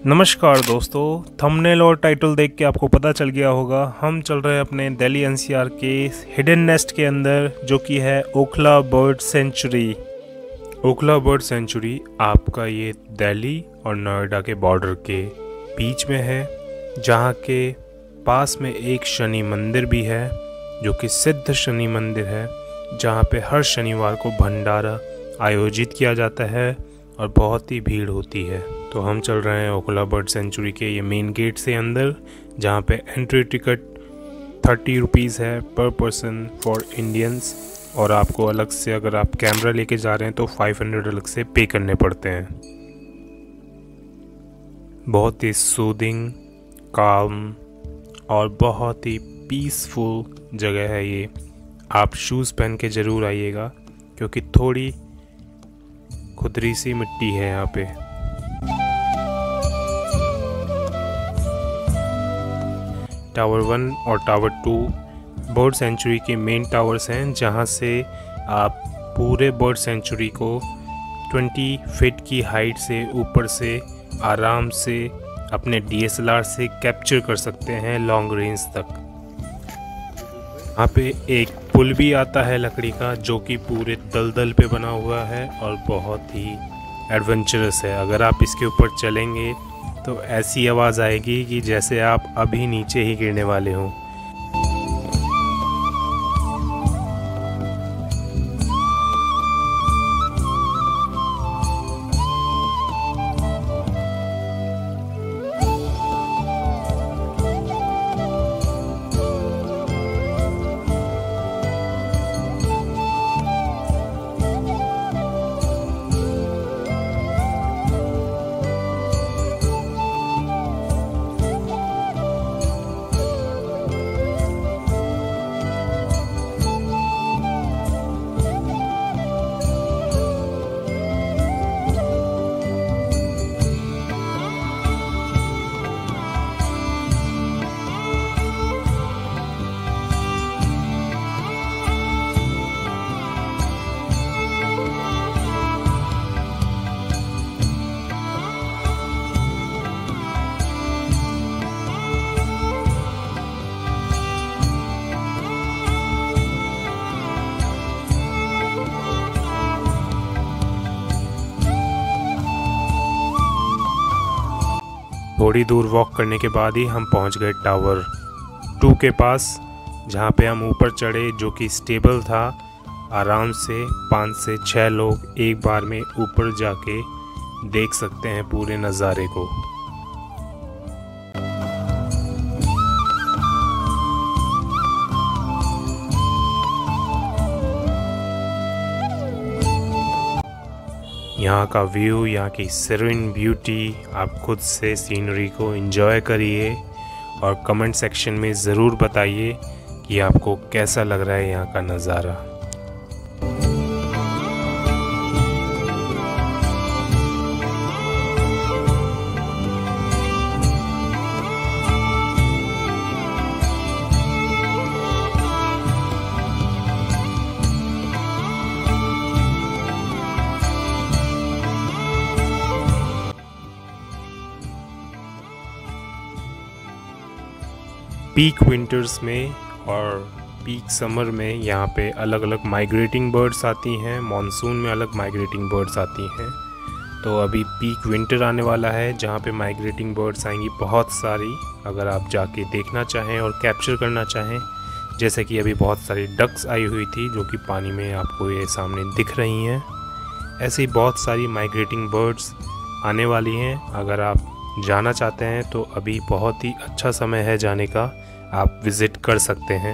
नमस्कार दोस्तों, थंबनेल और टाइटल देख के आपको पता चल गया होगा हम चल रहे हैं अपने दिल्ली एनसीआर के हिडन नेस्ट के अंदर, जो कि है Okhla bird sanctuary. Okhla bird sanctuary आपका ये दिल्ली और नोएडा के बॉर्डर के बीच में है, जहाँ के पास में एक शनि मंदिर भी है, जो कि सिद्ध शनि मंदिर है, जहाँ पे हर शनिवार को भंडारा आयोजित किया जाता है और बहुत ही भीड़ होती है। तो हम चल रहे हैं ओखला बर्ड सेंचुरी के ये मेन गेट से अंदर, जहाँ पे एंट्री टिकट 30 रुपीज़ है पर पर्सन फॉर इंडियंस, और आपको अलग से अगर आप कैमरा लेके जा रहे हैं तो 500 अलग से पे करने पड़ते हैं। बहुत ही सूदिंग, काम और बहुत ही पीसफुल जगह है ये। आप शूज़ पहन के ज़रूर आइएगा, क्योंकि थोड़ी खुदरी सी मिट्टी है यहाँ पे। टावर 1 और टावर 2 बर्ड सेंचुरी के मेन टावर्स हैं, जहाँ से आप पूरे बर्ड सेंचुरी को 20 फीट की हाइट से ऊपर से आराम से अपने DSLR से कैप्चर कर सकते हैं लॉन्ग रेंज तक। यहाँ पे एक पुल भी आता है लकड़ी का, जो कि पूरे दलदल पे बना हुआ है और बहुत ही एडवेंचरस है। अगर आप इसके ऊपर चलेंगे तो ऐसी आवाज़ आएगी कि जैसे आप अभी नीचे ही गिरने वाले हों। थोड़ी दूर वॉक करने के बाद ही हम पहुंच गए टावर 2 के पास, जहां पे हम ऊपर चढ़े, जो कि स्टेबल था। आराम से 5 से 6 लोग एक बार में ऊपर जाके देख सकते हैं पूरे नज़ारे को। यहाँ का व्यू, यहाँ की सेरेन ब्यूटी, आप खुद से सीनरी को एंजॉय करिए और कमेंट सेक्शन में ज़रूर बताइए कि आपको कैसा लग रहा है यहाँ का नज़ारा। पीक विंटर्स में और पीक समर में यहाँ पे अलग अलग माइग्रेटिंग बर्ड्स आती हैं, मॉनसून में अलग माइग्रेटिंग बर्ड्स आती हैं। तो अभी पीक विंटर आने वाला है, जहाँ पे माइग्रेटिंग बर्ड्स आएंगी बहुत सारी। अगर आप जाके देखना चाहें और कैप्चर करना चाहें, जैसे कि अभी बहुत सारी डक्स आई हुई थी जो कि पानी में आपको ये सामने दिख रही हैं, ऐसी बहुत सारी माइग्रेटिंग बर्ड्स आने वाली हैं। अगर आप जाना चाहते हैं तो अभी बहुत ही अच्छा समय है जाने का, आप विज़िट कर सकते हैं।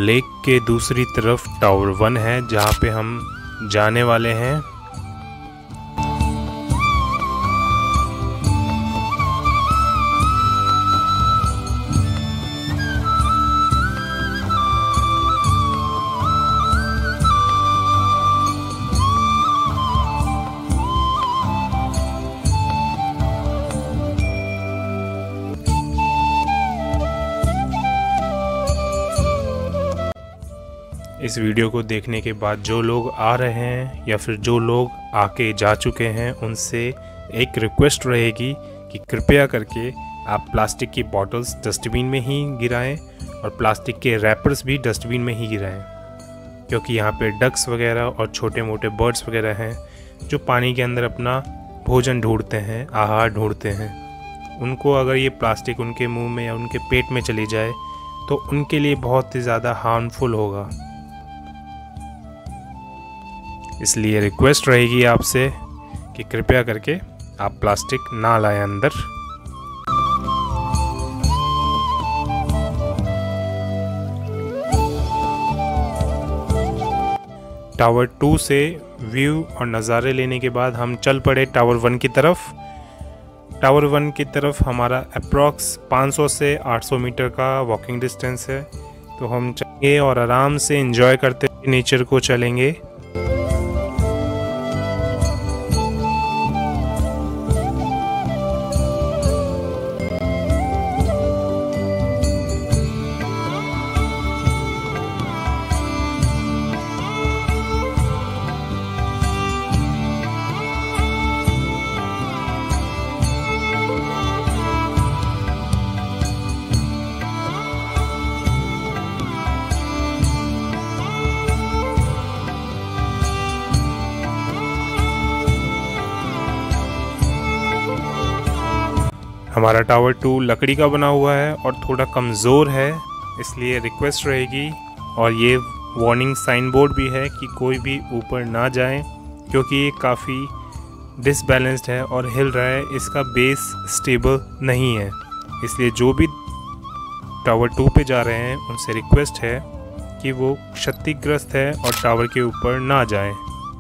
लेक के दूसरी तरफ टावर 1 है जहाँ पे हम जाने वाले हैं। इस वीडियो को देखने के बाद जो लोग आ रहे हैं या फिर जो लोग आके जा चुके हैं उनसे एक रिक्वेस्ट रहेगी कि कृपया करके आप प्लास्टिक की बॉटल्स डस्टबिन में ही गिराएं और प्लास्टिक के रैपर्स भी डस्टबिन में ही गिराएं, क्योंकि यहाँ पे डक्स वगैरह और छोटे मोटे बर्ड्स वगैरह हैं जो पानी के अंदर अपना भोजन ढूंढते हैं, आहार ढूंढते हैं। उनको अगर ये प्लास्टिक उनके मुंह में या उनके पेट में चली जाए तो उनके लिए बहुत ही ज़्यादा हार्मफुल होगा। इसलिए रिक्वेस्ट रहेगी आपसे कि कृपया करके आप प्लास्टिक ना लाएं अंदर। टावर 2 से व्यू और नज़ारे लेने के बाद हम चल पड़े टावर 1 की तरफ। टावर 1 की तरफ हमारा अप्रॉक्स 500 से 800 मीटर का वॉकिंग डिस्टेंस है, तो हम चलेंगे और आराम से एंजॉय करते हुए नेचर को चलेंगे। हमारा टावर 2 लकड़ी का बना हुआ है और थोड़ा कमज़ोर है, इसलिए रिक्वेस्ट रहेगी। और ये वार्निंग साइन बोर्ड भी है कि कोई भी ऊपर ना जाए, क्योंकि ये काफ़ी डिसबैलेंस्ड है और हिल रहा है, इसका बेस स्टेबल नहीं है। इसलिए जो भी टावर 2 पे जा रहे हैं उनसे रिक्वेस्ट है कि वो क्षतिग्रस्त है और टावर के ऊपर ना जाएं।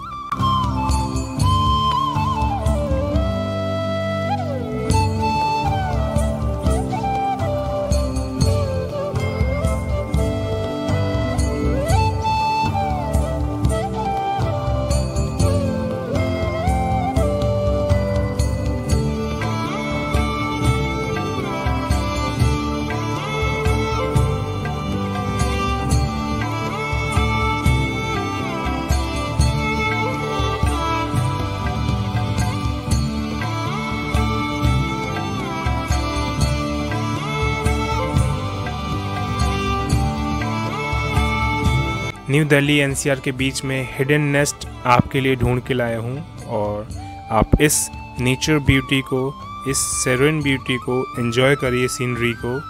न्यू दिल्ली एनसीआर के बीच में हिडन नेस्ट आपके लिए ढूंढ के लाया हूँ, और आप इस नेचर ब्यूटी को, इस सेरेन ब्यूटी को एंजॉय करिए, सीनरी को।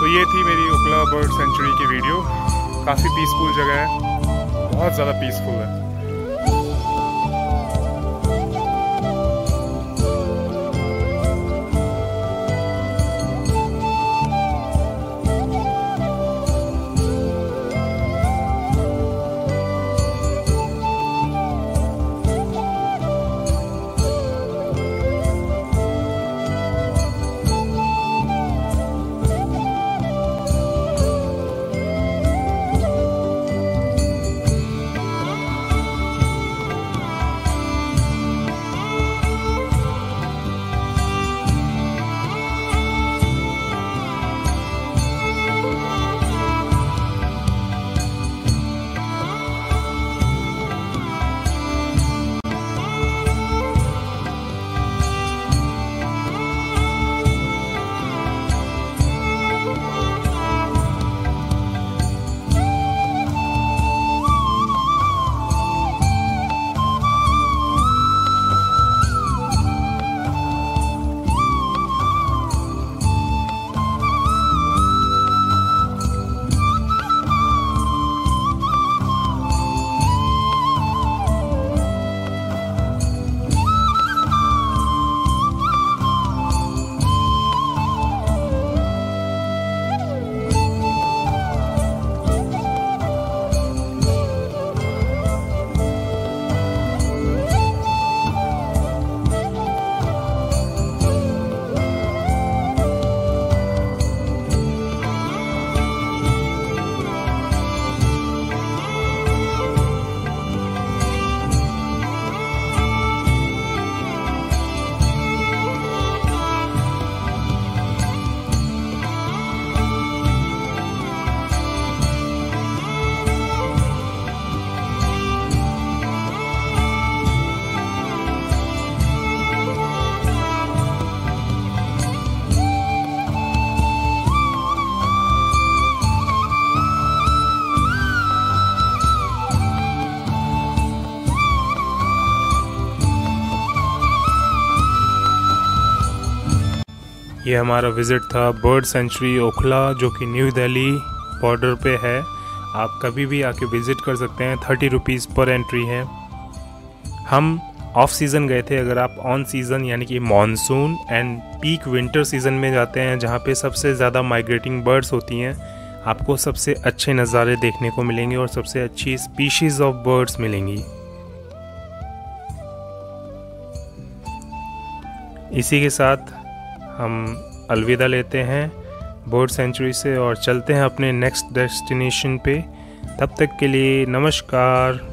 तो ये थी मेरी ओखला बर्ड सेंचुरी की वीडियो। काफ़ी पीसफुल जगह है, बहुत ज़्यादा पीसफुल है। ये हमारा विज़िट था बर्ड सेंचुरी ओखला, जो कि न्यू दिल्ली बॉर्डर पे है। आप कभी भी आके विज़िट कर सकते हैं। 30 रुपीज़ पर एंट्री है। हम ऑफ सीज़न गए थे। अगर आप ऑन सीज़न यानी कि monsoon and peak winter season में जाते हैं, जहाँ पे सबसे ज़्यादा माइग्रेटिंग बर्ड्स होती हैं, आपको सबसे अच्छे नज़ारे देखने को मिलेंगे और सबसे अच्छी स्पीशीज़ ऑफ बर्ड्स मिलेंगी। इसी के साथ हम अलविदा लेते हैं बर्ड सेंचुरी से और चलते हैं अपने नेक्स्ट डेस्टिनेशन पे। तब तक के लिए नमस्कार।